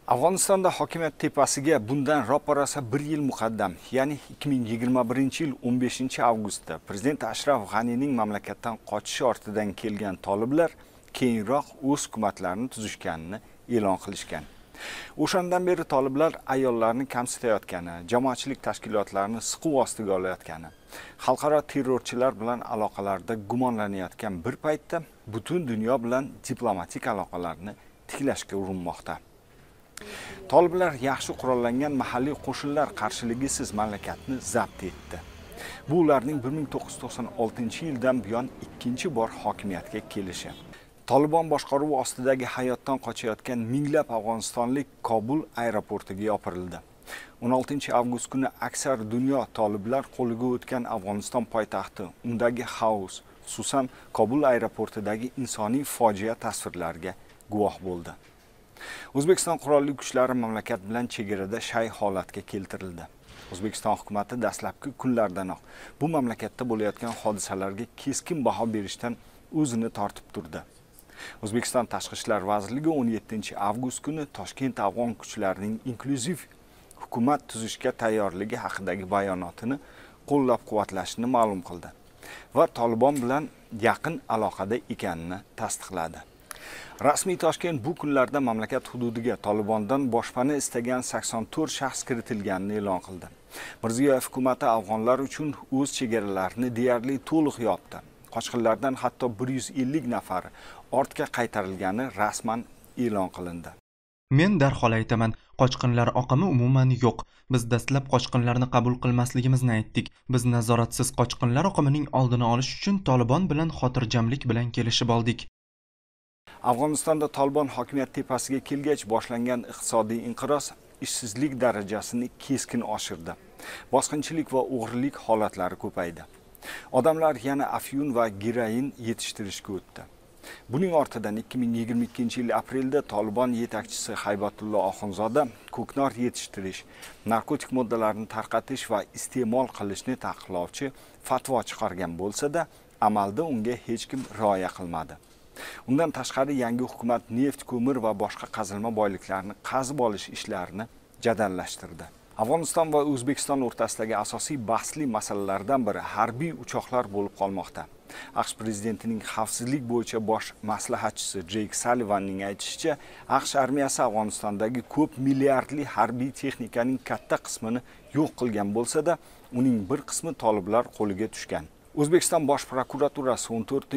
Afg'onistonda hokimiyat tepasiga bundan ro'parasa 1 yil muqaddam, ya'ni 2021-yil 15-avgustda prezident Ashraf G'anining mamlakatdan qochishi ortidan kelgan toliblar keyinroq o'z hukumatlarini tuzishganini e'lon qilishgan. O'shandan beri toliblar ayollarni kamsitayotgani, jamoatchilik tashkilotlarini siquv ostiga olayotgani, xalqaro terrorchilar bilan aloqalarda gumonlanayotgan bir paytda butun dunyo bilan diplomatik aloqalarni tiklashga urinmoqda. Toliblar yaxshi qurollangan mahalliy qo'shinlar qarshiligisiz mamlakatni zabt etdi. Bu ularning 1996-yildan buyon ikkinchi bor hokimiyatga kelishi. Tolibon boshqaruvi ostidagi hayotdan qochayotgan minglab afg'onistonlik Kobul aeroportiga yopirildi. 16-avgust kuni aksar dunyo toliblar qo'liga o'tgan Afg'oniston poytaxti, undagi xaos, xususan Kobul aeroportidagi insoniy fojia tasvirlariga guvoh bo'ldi. O'zbekiston qurolli kuchlari mamlakat bilan chegarada shay holatga keltirildi. O'zbekiston hukumatı dastlabki kunlardanoq bu mamlakatda bo'layotgan hodisalarga keskin baho berishdan o'zini tortib turdi. O'zbekiston Tashqi ishlar vazirligi 17-avgust kuni Toshkent afg'on kuchlarining inklyuziv hukumat tuzishga tayyorligi haqidagi bayonotini qo'llab-quvvatlashini ma'lum qildi va Tolibon bilan yaqin aloqada ekanini tasdiqladi. Rasmiy Toshkent bu kunlarda mamlakat hududiga Tolibondan boshpana istagan 84 shaxs kiritilganini e'lon qildi. Mirziyoyev hukumatı afg'onlar uchun o'z chegaralarini deyarli to'liq yopdi. Qochqinlardan hatto 150 nafari ortga qaytarilgani rasman e'lon qilindi. Men darhol aytaman, qochqinlar oqimi umuman yo'q. Biz dastlab qochqinlarni qabul qilmasligimizni aytdik. Biz nazoratsiz qochqinlar oqimining oldini olish uchun Tolibon bilan xotirjamlik bilan kelishib oldik. Afg'onistonda Tolibon hokimiyat tepasiga kelgach boshlangan iqtisodiy inqiroz ishsizlik darajasini keskin oshirdi. Bosqinchilik va o'g'rilik holatlari ko'paydi. Odamlar yana afyun va geroin yetishtirishga o'tdi. Buning ortidan 2022-yil aprelda Tolibon yetakchisi Haybatullo Oxunzoda ko'knor yetishtirish, narkotik moddalarni tarqatish va iste'mol qilishni taqiqlovchi fatvo chiqargan bo'lsa-da, amalda unga hech kim rioya qilmadi. Undan tashqari yangi hukumat neft, ko'mir va boshqa qazilma boyliklarini qazib olish ishlarini jadallashtirdi. Afg'oniston va O'zbekiston o'rtasidagi asosiy bahsli masalalardan biri harbiy uchoqlar bo'lib qolmoqda. AQSh prezidentining xavfsizlik bo'yicha bosh maslahatchisi Jake Sullivanning aytishicha, AQSh armiyasi Afg'onistondagi ko'p milliardli harbiy texnikaning katta qismini yo'q qilgan bo'lsa-da, uning bir qismi toliblar qo'liga tushgan. O'zbekiston Bosh prokuraturasi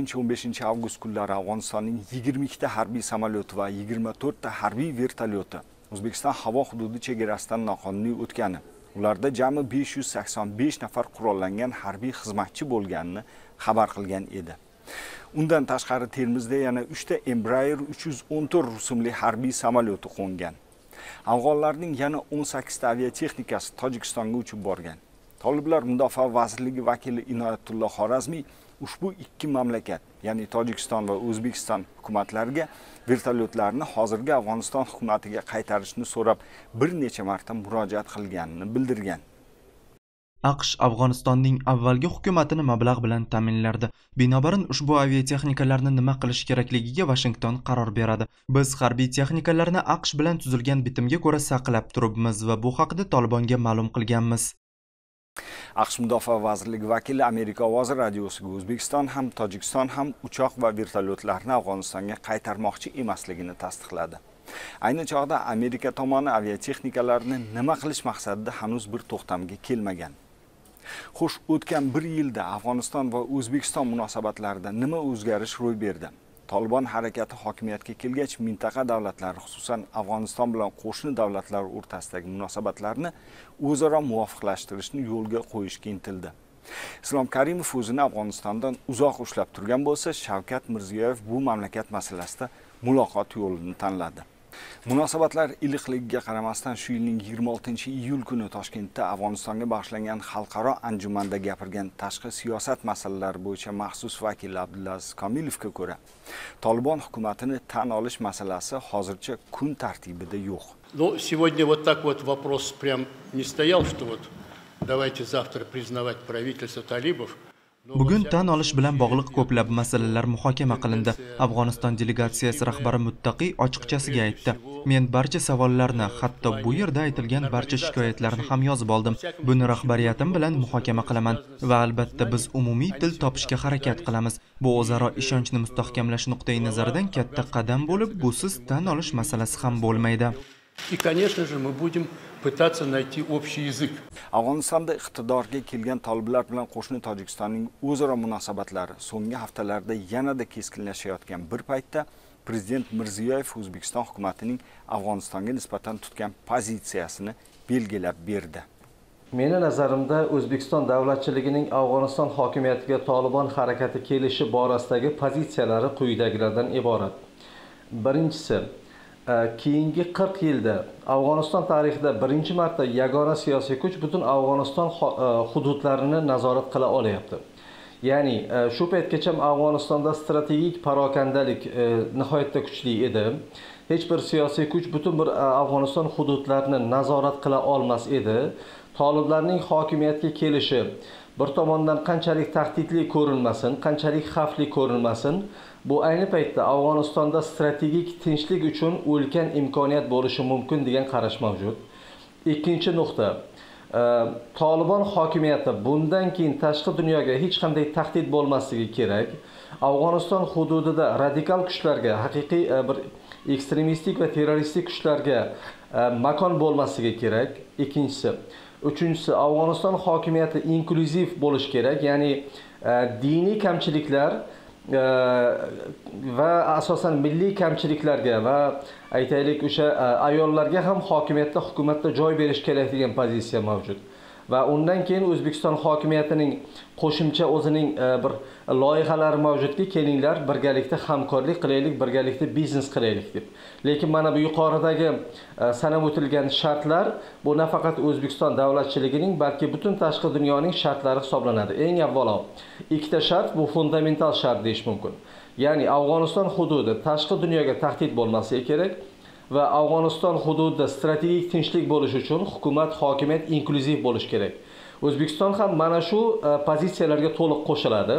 14-15 avgust kunlari Afg'onistonning 22 ta harbiy samolyoti va 24 ta harbiy vertolyoti O'zbekiston havo hududi chegarasidan noqonuniy o'tgani, ularda jami 585 nafar qurollangan harbiy xizmatchi bo'lganini xabar qilgan edi. Undan tashqari Termizda yana 3 ta Embraer 314 rusumli harbiy samolyoti qo'ngan. Afg'onlarning yana 18 ta aviatexnikasi Tojikistonga uchib borgan. Toliblar Mudofaa vazirligi vakili Inoyatullo Xorazmiy ushbu ikki mamlakat, ya'ni Tojikiston va O'zbekiston hukumatlariga vertolyotlarni hozirgi Afg'oniston hukumatiga qaytarishni so'rab bir necha marta murojaat qilganini bildirgan. AQSh Afg'onistonning avvalgi hukumatini mablag' bilan ta'minlardi. Binobarin ushbu aviatexnikalarni nima qilish kerakligiga Washington qaror beradi. Biz harbiy texnikalarni AQSh bilan tuzilgan bitimga ko'ra saqlab turibmiz va bu haqida Tolibonga ma'lum qilganmiz. AQSh Mudofaa vazirligi vakili Amerika ovozi radiosiga O'zbekiston ham Tojikiston ham uchoq va vertolyotlarni Afg'onistonga qaytarmoqchi emasligini tasdiqladi. Ayni chog'da Amerika tomoni aviatexnikalarni nima qilish maqsadida hanuz bir to'xtamga kelmagan. Xo'sh, o'tgan 1 yilda Afg'oniston va O'zbekiston munosabatlarida nima o'zgarish ro'y berdi? Tolibon harakati hokimiyatga kelgach, mintaqa davlatlari, xususan Afg'oniston bilan qo'shni davlatlar o'rtasidagi munosabatlarni o'zaro muvofiqlashtirishni yo'lga qo'yishga intildi. Islom Karimov o'zini Afg'onistondan uzoq ushlab turgan bo'lsa, Shavkat Mirziyoyev bu mamlakat masalasida muloqot yo'lini tanladi. Munosabatlar iliqligiga qaramasdan shu yilning 26-iyul kuni Toshkentda Afg'onistonga bag'ishlangan xalqaro anjumanda gapirgan tashqi siyosat masalalari bo'yicha maxsus vakil Abdulaziz Komilovga ko'ra, Tolibon hukumatini tan olish masalasi hozircha kun tartibida yo'q. Ну, сегодня вот так вот вопрос прям не стоял, что вот давайте завтра признавать правительство талибов. Bugun tan olish bilan bog'liq ko'plab masalalar muhokama qilindi. Afg'oniston delegatsiyasi rahbari Muttaqiy ochiqchasiga aytdi: "Men barcha savollarni, hatto bu yerda aytilgan barcha shikoyatlarni ham yozib oldim. Buni rahbariyatim bilan muhokama qilaman va albatta biz umumiy til topishga harakat qilamiz. Bu o'zaro ishonchni mustahkamlash nuqtai nazaridan katta qadam bo'lib, busiz tan olish masalasi ham bo'lmaydi." И, конечно же, мы будем pытаться найти общий языk. Afg'onistonda iqtidorga kelgan toliblar bilan qo'shni Tojikistonning o'zaro munosabatlari so'nggi haftalarda yanada keskinlashayotgan bir paytda Prezident Mirziyoyev O'zbekiston hukumatining Afg'onistonga nisbatan tutgan pozitsiyasini belgilab berdi. Meni nazarimda O'zbekiston davlatchiligining Afg'oniston hokimiyatiga Tolibon harakati kelishi borasidagi pozitsiyalari quyidagilardan iborat. Birinchisi, keyingi 40 yilda Afg'oniston tarixida birinchi marta yagona siyosiy kuch butun Afg'oniston hududlarini nazorat qila olyapti. Ya'ni shu paytgacha Afg'onistonda strategik parokandalik nihoyatda kuchli edi. Hech bir siyosiy kuch butun bir Afg'oniston hududlarini nazorat qila olmas edi. Toliblarning hokimiyatga kelishi bir tomondan qanchalik tahdidli ko'rinmasin, qanchalik xavfli ko'rinmasin, bu ayni paytda Afg'onistonda strategik tinchlik uchun ulkan imkoniyat bo'lishi mumkin degan qarash mavjud. Ikkinchi nuqta, Tolibon hokimiyati bundan keyin tashqi dunyoga hech qanday tahdid bo'lmasligi kerak. Afg'oniston hududida radikal kuchlarga, haqiqiy bir ekstremistik va terroristik kuchlarga makon bo'lmasligi kerak. Ikkinchisi, uchinchisi, Afg'oniston hokimiyati inklyuziv bo'lishi kerak, ya'ni diniy kamchiliklar va asosan milliy kamchiliklarga va aytaylik o'sha ayollarga ham hokimiyatda, hukumatda joy berish kerak degan pozitsiya mavjud. Va undan keyin O'zbekiston hokimiyatining qo'shimcha o'zining bir loyihalari mavjudki, kelinglar birgalikda hamkorlik qilaylik, birgalikda biznes qilaylik deb. Lekin mana bu yuqoridagi sanab o'tilgan shartlar bu nafaqat O'zbekiston davlatchiligining, balki butun tashqi dunyoning shartlari hisoblanadi. Eng avvalo, ikkita shart, bu fundamental shart deyish mumkin. Ya'ni Afg'oniston hududi tashqi dunyoga tahdid bo'lmasligi kerak va Afg'oniston hududida strategik tinchlik bo'lishi uchun hukumat, hokimiyat inklyuziv bo'lishi kerak. O'zbekiston ham mana shu pozitsiyalarga to'liq qo'shiladi.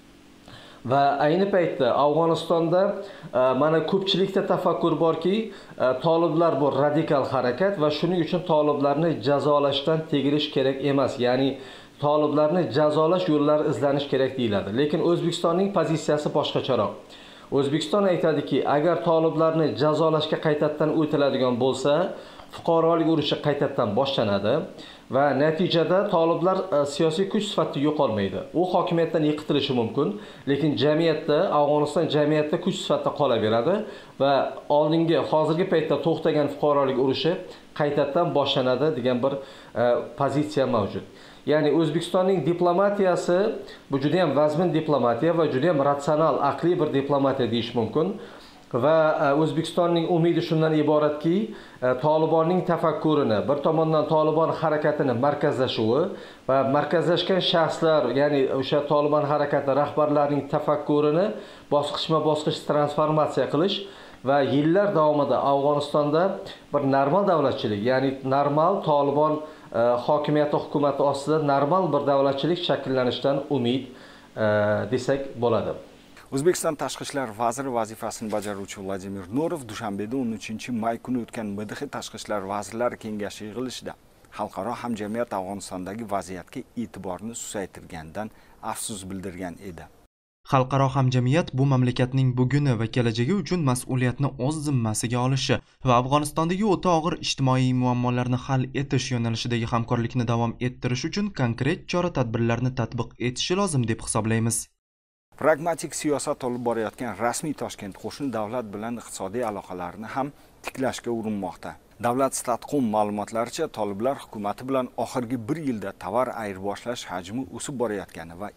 Va ayni paytda Afg'onistonda mana ko'pchilikda tafakkur borki, toliblar bu radikal harakat va shuning uchun toliblarni jazolashdan tegilish kerak emas. Ya'ni toliblarni jazolash yo'llari izlanish kerak deyiladi. Lekin O'zbekistonning pozitsiyasi boshqacharoq. O'zbekiston aytadiki, agar toliblarni jazolashga qaytadan o'tiladigan bo'lsa, fuqarolik urushi qaytadan boshlanadi va natijada toliblar siyosiy kuch sifatida yo'qolmaydi. U hokimiyatdan yiqitilishi mumkin, lekin jamiyatda, Afg'oniston jamiyatda kuch sifatida qolaveradi va oldingi hozirgi paytda to'xtagan fuqarolik urushi qaytadan boshlanadi degan bir pozitsiya mavjud. Ya'ni O'zbekistonning diplomatiyasi bu juda ham vazmin diplomatiya va juda ham ratsional, aqliy bir diplomatiya deyish mumkin. Va O'zbekistonning umidi shundan iboratki, Tolibonning tafakkurini, bir tomondan Tolibon harakatini markazlashuvi va markazlashgan shaxslar, ya'ni o'sha Tolibon harakati rahbarlarining tafakkurini bosqichma-bosqich transformatsiya qilish va yillar davomida Afg'onistonda bir normal davlatchilik, ya'ni normal Tolibon hokimiyati, hukumati ostida normal bir davlatchilik shakllanishdan umid desak bo'ladi. O'zbekiston Tashqi ishlar vaziri vazifasini bajaruvchi Vladimir Norov Dushanbeda 13-may kuni o'tgan MDH Tashqi ishlar vazirlari kengashi yig'ilishida xalqaro hamjamiyat Afg'onistondagi vaziyatga e'tiborni susaytirgandan afsus bildirgan edi. Xalqaro hamjamiyat bu mamlakatning buguni va kelajagi uchun mas'uliyatni o'z zimmasiga olishi va Afg'onistondagi o'ta og'ir ijtimoiy muammolarni hal etish yo'nalishidagi hamkorlikni davom ettirish uchun konkret chora-tadbirlarni tatbiq etishi lozim deb hisoblaymiz. Pragmatik siyosat olib borayotgan rasmiy Toshkent qo'shni davlat bilan iqtisodiy aloqalarni ham tiklashga urinmoqda. Davlat statqom ma'lumotlaricha, toliblar hukumati bilan oxirgi 1 yilda tovar ayirboshlash hajmi o'sib borayotgani va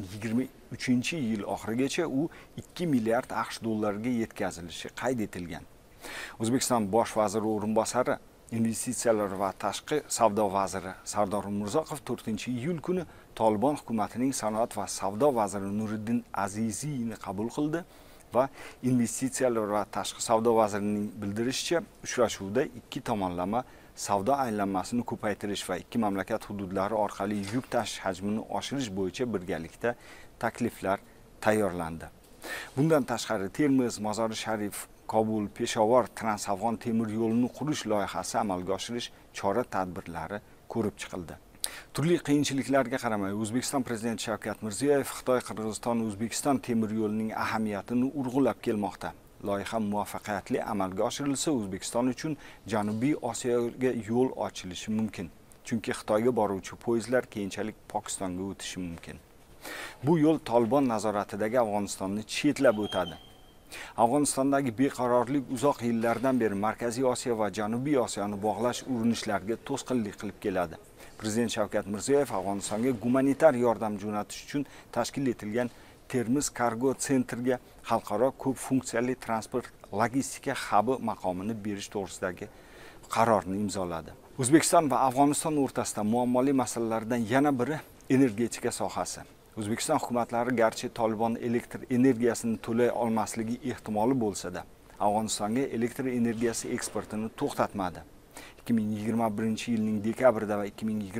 2023-yil oxirigacha u 2 milliard AQSh dollariga yetkazilishi qayd etilgan. O'zbekiston bosh vaziri o'rinbosari, investitsiyalar va tashqi savdo vaziri Sardor Umurzoqov 4-iyul kuni Tolibon hukumatining sanoat va savdo vaziri Nuriddin Aziziyni qabul qildi va investitsiyalar va tashqi savdo vazirining bildirishicha, uchrashuvda ikki tomonlama savdo aylanmasini ko'paytirish va ikki mamlakat hududlari orqali yuk tashish hajmini oshirish bo'yicha birgalikda takliflar tayyorlandi. Bundan tashqari Termiz, Mozori Sharif, Kobul, Peshawar transafg'on temir yo'lini qurish loyihasi amalga oshirish chora-tadbirlari ko'rib chiqildi. Turli qiyinchiliklarga qaramay O'zbekiston prezidenti Shavkat Mirziyoyev Xitoy-Qirg'iziston-O'zbekiston temir yo'lining ahamiyatini urg'ulab kelmoqda. Loyiha muvaffaqiyatli amalga oshirilsa, O'zbekiston uchun Janubiy Osiyoga yo'l ochilishi mumkin. Chunki Xitoyga boruvchi poyezdlar keyinchalik Pokistonga o'tishi mumkin. Bu yo'l Tolibon nazoratidagi Afg'onistonni chetlab o'tadi. Afg'onistondagi beqarorlik uzoq yillardan beri Markaziy Osiyo va Janubiy Osiyoni bog'lash urinishlariga to'sqinlik qilib keladi. Prezident Shavkat Mirziyoyev Afg'onistonga gumanitar yordam jo'natish uchun tashkil etilgan Termiz Kargo Centerga xalqaro ko'p funksiyali transport logistika hubi maqomini berish to'g'risidagi qarorni imzoladi. O'zbekiston va Afg'oniston o'rtasida muammoli masalalardan yana biri energetika sohasi. O'zbekiston hukumatlari garchi Tolibon elektr energiyasini to'lay olmasligi ehtimoli bo'lsa-da, Afg'onistonga elektr energiyasi eksportini to'xtatmadi. 2021-yilning dekabrida va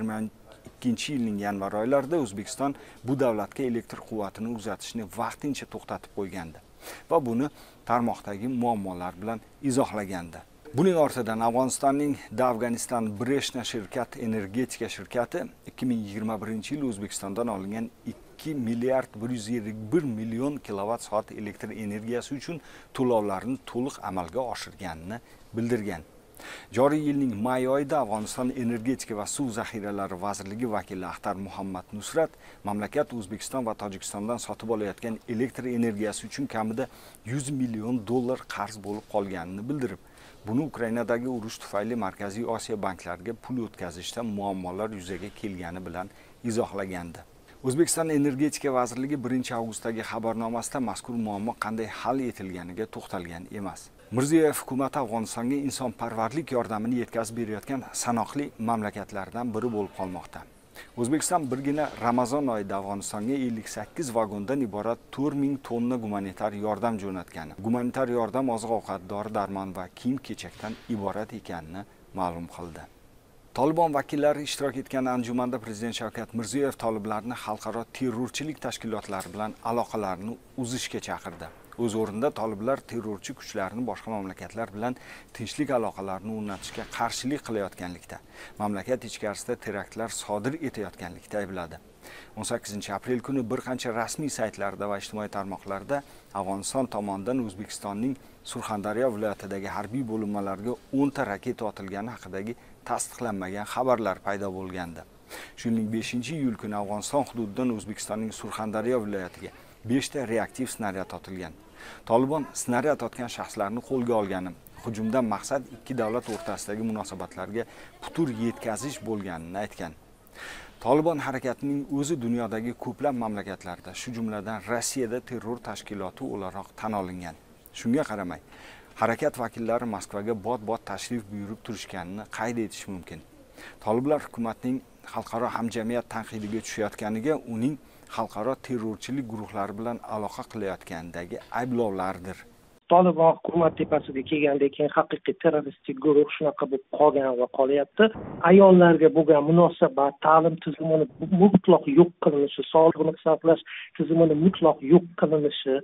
2022-yilning yanvar oylarida O'zbekiston bu davlatga elektr quvvatini uzatishni vaqtincha to'xtatib qo'ygandi va buni tarmoqdagi muammolar bilan izohlagandi. Buning ortidan Afg'onistonning Afg'oniston Breshna energetika shirkati 2021-yil O'zbekistondan olingan 2 milliard 121 million kilovatt-soat elektr energiyasi uchun to'lovlarni to'liq amalga oshirganini bildirgan. Joriy yilning may oyida Afg'oniston energetika va suv zaxiralari vazirligi vakili Axtar Muhammad Nusrat mamlakat O'zbekiston va Tojikistondan sotib olayotgan elektr energiyasi uchun kamida 100 million dollar qarz bo'lib qolganini bildirib, buni Ukrainadagi urush tufayli Markaziy Osiyo banklariga pul o'tkazishda muammolar yuzaga kelgani bilan izohlagandi. O'zbekiston Energetika vazirligi 1-avgustdagi xabarnomasida mazkur muammo qanday hal etilganiga to'xtalgan emas. Mirziyoyev hukumati Afg'onistonga insonparvarlik yordamini yetkazib berayotgan sanoqli mamlakatlardan biri bo'lib qolmoqda. O'zbekiston birgina Ramazon oyida Afg'onistonga 58 vagondan iborat 4000 tonna gumanitar yordam jo'natgani. Gumanitar yordam oziq-ovqat, dori-darmon va kiyim-kechakdan iborat ekanini ma'lum qildi. Tolibon vakillari ishtirok etgan anjumanda prezident Shavkat Mirziyoyev toliblarni xalqaro terrorchilik tashkilotlari bilan aloqalarni uzishga chaqirdi. O'z o'rnida toliblar terrorchi kuchlarni boshqa mamlakatlar bilan tinchlik aloqalarini o'rnatishga qarshilik qilayotganlikda, mamlakat ichkarisida teraktlar sodir etayotganlikda aybladi. 18-aprel kuni bir qancha rasmiy saytlarda va ijtimoiy tarmoqlarda Afg'oniston tomonidan O'zbekistonning Surxondaryo viloyatidagi harbiy bo'linmalarga 10 ta raketa otilgani haqidagi tasdiqlanmagan xabarlar paydo bo'lgandi. Shuning 5-iyul kuni Afg'oniston hududidan O'zbekistonning Surxondaryo viloyatiga 5 ta reaktiv snaryad otilgan. Tolibon snaryad otgan shaxslarni qo'lga olgani, hujumdan maqsad ikki davlat o'rtasidagi munosabatlarga putur yetkazish bo'lganini aytgan. Tolibon harakatining o'zi dunyodagi ko'plab mamlakatlarda, shu jumladan Rossiyada terror tashkiloti o'laroq tan olingan. Shunga qaramay, harakat vakillari Moskvaga bot-bot tashrif buyurib turishganini qayd etish mumkin. Toliblar hukumatning xalqaro hamjamiyat tanqidiga tushayotganiga uning xalqaro terrorchilik guruhlari bilan aloqa qilayotgandagi ayblovlardir. Tolibon hukumat tepasiga kelgandan keyin haqiqiy terroristik guruh shunaqa bo'lib qolgan va qolyapti. Ayollarga bo'lgan munosabat, ta'lim tizimini mutlaq yo'q qilinishi, sog'liqni saqlash tizimini mutlaq yo'q qilinishi,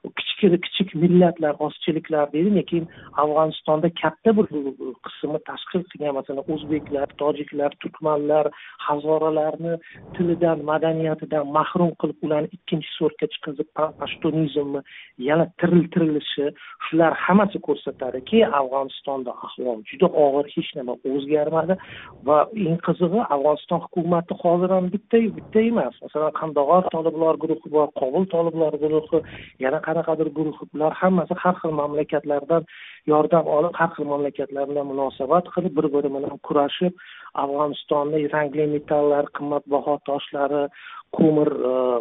kichik millatlar ozchiliklar deydi, lekin Afg'onistonda katta bir qismi tashkil qilgan, masalan, o'zbeklar, tojiklar, turkmanlar, hazoralarni tilidan, madaniyatidan mahrum qilib, ularni ikkinchi sortga chiqarib, pashtunizmni yana tiriltirilishi, shular hammasi ko'rsatadiki, Afg'onistonda ahvol juda og'ir, hech nima o'zgarmadi va eng qizig'i, Afg'oniston hukumati hozir ham bitta emas. Masalan, Qandog'or toliblar guruhi bor, Qobul toliblar guruhi, yana qanaqadir guruhlar, hammasi har xil mamlakatlardan yordam olib, har xil mamlakatlar bilan munosabat qilib, bir-biri bilan kurashib, Afg'onistonda rangli metallar, qimmatbaho toshlari, ko'mir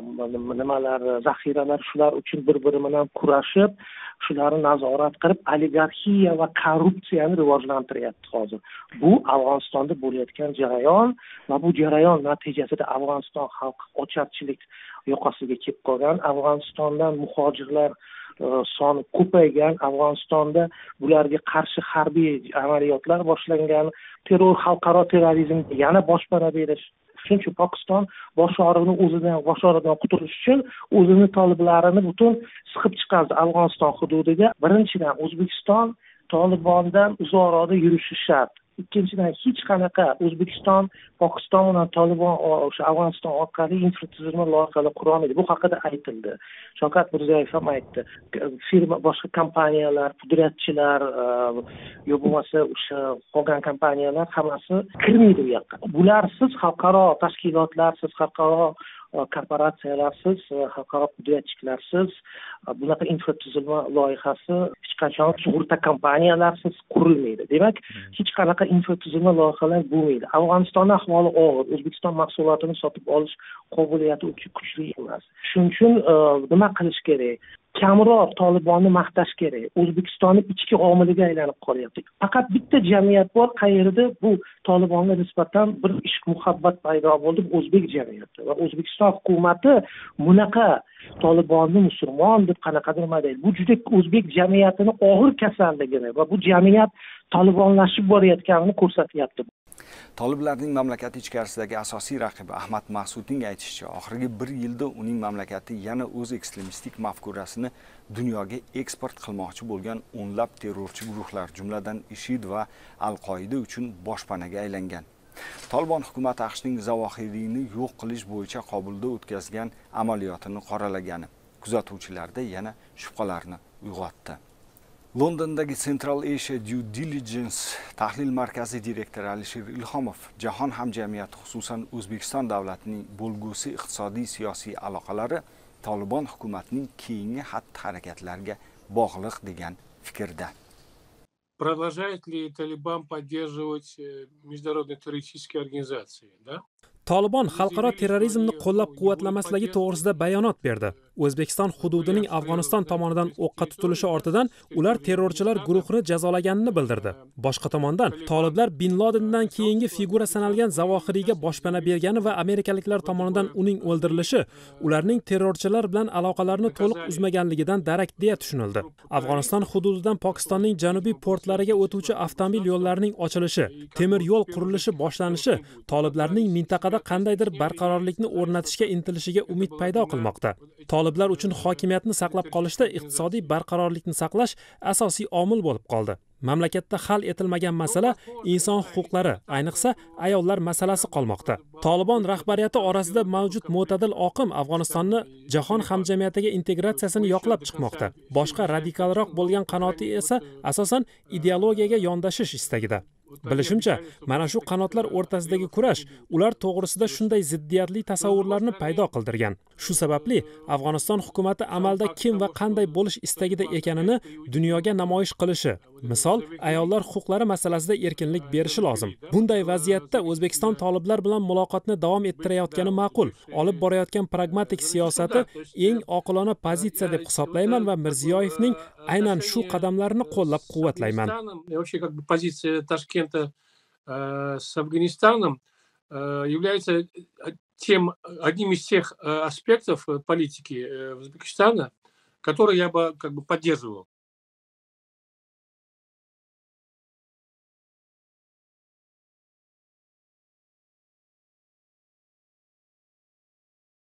nimalar, zaxiralar, shular uchun bir-biri bilan kurashib, shularni nazorat qilib, oligarxiya va korrupsiyani rivojlantiryapti hozir. Bu Afg'onistonda bo'layotgan jarayon va bu jarayon natijasida Afg'oniston xalqi ocharchilik yoqasiga kelib qolgan. Afg'onistondan muhojirlar soni ko'paygan, Afg'onistonda bularga qarshi harbiy amaliyotlar boshlangan, xalqaro terrorizmga yana boshpana berish. Shuning uchun Pokiston bosh og'rig'idan qutulish uchun o'zini toliblarini butun siqib chiqardi Afg'oniston hududiga. Birinchidan, O'zbekiston Tolibondan uzoqroqda yurishi shart. Ikkinchidan, hech qanaqa O'zbekiston Pokiston bilan Tolibon o'sha Afg'oniston orqali infratuzilma loyihalar qura olmaydi. Bu haqida aytildi. Shavkat Mirziyoyev ham aytdi. Boshqa kompaniyalar, pudratchilar yo bo'lmasa o'sha qolgan kompaniyalar hammasi kirmaydi bu yoqqa. Bularsiz xalqaro tashkilotlarsiz, xalqaro korporatsiyalarsiz, xalqaro pudratchilarsiz bunaqa infratuzilma loyihasi hech qachon sug'urta kompaniyalarsiz qurilmaydi. Demak, hech qanaqa infratuzilma loyihalar bo'lmaydi. Afg'onistonning ahvoli og'ir. O'zbekiston mahsulotini sotib olish qobiliyati kuchli emas. Shuning uchun nima qilish kerak? Kamroq Tolibonni maqtash kerak. O'zbekistonning ichki omiliga aylanib qolyapti. Faqat bitta jamiyat bor, qayerda bu Tolibonga nisbatan bir ishq muhabbat paydo bo'ldi, o'zbek jamiyati. Va O'zbekiston hukumati bunaqa Tolibonni musulmon deb qanaqadir nima deydi. Bu juda o'zbek jamiyatining og'ir kasalligini va bu jamiyat tolibonlashib borayotganini ko'rsatyapti. Toliblarning mamlakat ichkarisidagi asosiy raqibi Ahmad Mas'udning aytishicha, oxirgi 1 yilda uning mamlakati yana o'z ekstremistik mafkurasini dunyoga eksport qilmoqchi bo'lgan o'nlab terrorchi guruhlar, jumladan IShID va Al-Qoida uchun boshpanaga aylangan. Tolibon hukumati AQShning Zavohiriyni yo'q qilish bo'yicha Kobulda o'tkazgan amaliyotini qoralagani kuzatuvchilarda yana shubhalarni uyg'otdi. Londondagi Central Asia Due Diligence tahlil markazi direktori Alisher Ilhomov jahon hamjamiyati, xususan O'zbekiston davlatining bo'lgusi iqtisodiy siyosiy aloqalari Tolibon hukumatining keyingi xatti-harakatlariga bog'liq degan fikrda. Продолжает ли Талибан поддерживать международные террористические организации, да? Tolibon xalqaro terrorizmni qo'llab-quvvatlamasligi to'g'risida bayonot berdi. O'zbekiston hududining Afg'oniston tomonidan o'qqa tutilishi ortidan ular terrorchilar guruhini jazolaganini bildirdi. Boshqa tomondan, toliblar Bin Ladendan keyingi figura sanalgan Zavohiriyga boshpana bergani va amerikaliklar tomonidan uning o'ldirilishi ularning terrorchilar bilan aloqalarini to'liq uzmaganligidan darak deya tushunildi. Afg'oniston hududidan Pokistonning janubiy portlariga o'tuvchi avtomobil yo'llarining ochilishi, temir yo'l qurilishi boshlanishi toliblarning mintaqada qandaydir barqarorlikni o'rnatishga intilishiga umid paydo qilmoqda. Toliblar uchun hokimiyatni saqlab qolishda iqtisodiy barqarorlikni saqlash asosiy omil bo'lib qoldi. Mamlakatda hal etilmagan masala inson huquqlari, ayniqsa ayollar masalasi qolmoqda. Tolibon rahbariyati orasida mavjud mo'tadil oqim Afg'onistonni jahon hamjamiyatiga integratsiyasini yoqlab chiqmoqda. Boshqa radikalroq bo'lgan qanoti esa asosan ideologiyaga yondashish istagida. Bilishimcha, mana shu qanotlar o'rtasidagi kurash ular to'g'risida shunday ziddiyatli tasavvurlarni paydo qildirgan. Shu sababli Afg'oniston hukumati amalda kim va qanday bo'lish istagida ekanini dunyoga namoyish qilishi, misol, ayollar huquqlari masalasida erkinlik berishi lozim. Bunday vaziyatda O'zbekiston toliblar bilan muloqotni davom ettirayotgani ma'qul. Olib borayotgan pragmatik siyosati eng oqilona pozitsiya deb hisoblayman va Mirziyoyevning aynan shu qadamlarini qo'llab-quvvatlayman. Позиция Ташкента с Афганистаном является одним из тех аспектов политики Узбекистана, которые я бы поддерживал.